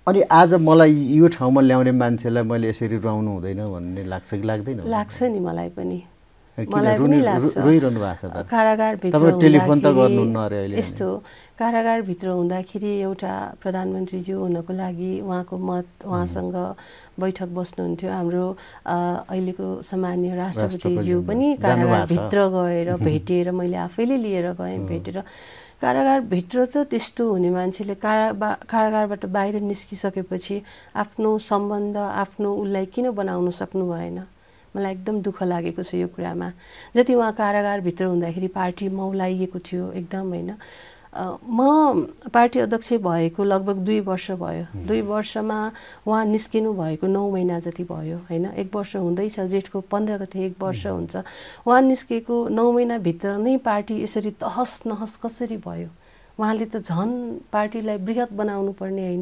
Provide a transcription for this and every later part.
अनि आज मलाई यो ठाउँमा ल्याउने मान्छेलाई मैले यसरी रुवाउनु हुँदैन भन्ने लाग्छ कि लाग्दैन? लाग्छ नि मलाई पनि लाग्छ। रोइरहनु भएको छ त? कारागारभित्र टेलिफोन त गर्नुहुन्न अरे अहिले? यस्तो कारागारभित्र हुँदाखेरि एउटा प्रधानमन्त्रीज्यू हुनको लागि उहाँको मत, उहाँसँग बैठक बस्नुहुन्थ्यो। हाम्रो अहिलेको सामान्य राष्ट्रपतिज्यू पनि कारागारभित्र गएर भेटेर, मैले आफैले लिएर गएँ भेटेर। कारागारभित्र त त्यस्तो हुने मान्छेले कारागारबाट बाहिर निस्किसकेपछि आफ्नो सम्बन्ध, आफ्नो उसलाई किन बनाउन सक्नु भएन? मलाई एकदम दुःख लागेको छ यो कुरामा। जति उहाँ कारागारभित्र हुँदाखेरि पार्टी मौलाइएको थियो एकदम, होइन? म पार्टी अध्यक्ष भएको लगभग 2 वर्ष भयो। 2 वर्षमा उहाँ निस्किनु भएको 9 महिना जति भयो, होइन? 1 वर्ष हुँदैछ, जेठको 15 गते 1 वर्ष हुन्छ। उहाँ निस्केको 9 महिनाभित्र नै पार्टी यसरी तहस नहस कसरी भयो? उहाँले त झन् पार्टीलाई बृहत बनाउनु पर्ने, होइन?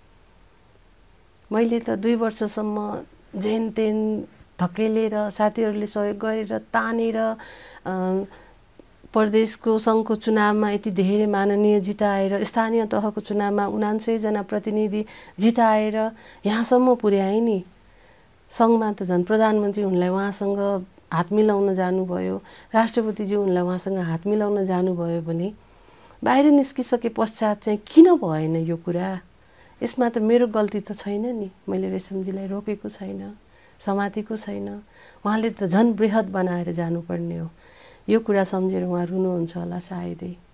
मैले त 2 वर्षसम्म जेन तेन धकेलेर, साथीहरूले सहयोग गरेर, तानेर, प्रदेशको सङ्घको चुनावमा यति धेरै माननीय जिताएर, स्थानीय तहको चुनावमा 79 जना प्रतिनिधि जिताएर यहाँसम्म पुर्याए नि। सङ्घमा त झन् प्रधानमन्त्री हुनलाई उहाँसँग हात मिलाउन जानुभयो, राष्ट्रपतिज्यू हुनलाई उहाँसँग हात मिलाउन जानुभयो भने बाहिर निस्किसके पश्चात चाहिँ किन भएन यो कुरा? यसमा त मेरो गल्ती त छैन नि। मैले रेशमजीलाई रोकेको छैन, समातेको छैन। उहाँले त झन् बृहत बनाएर जानुपर्ने हो। यो कुरा सम्झेर उहाँ रुनुहुन्छ होला सायदै।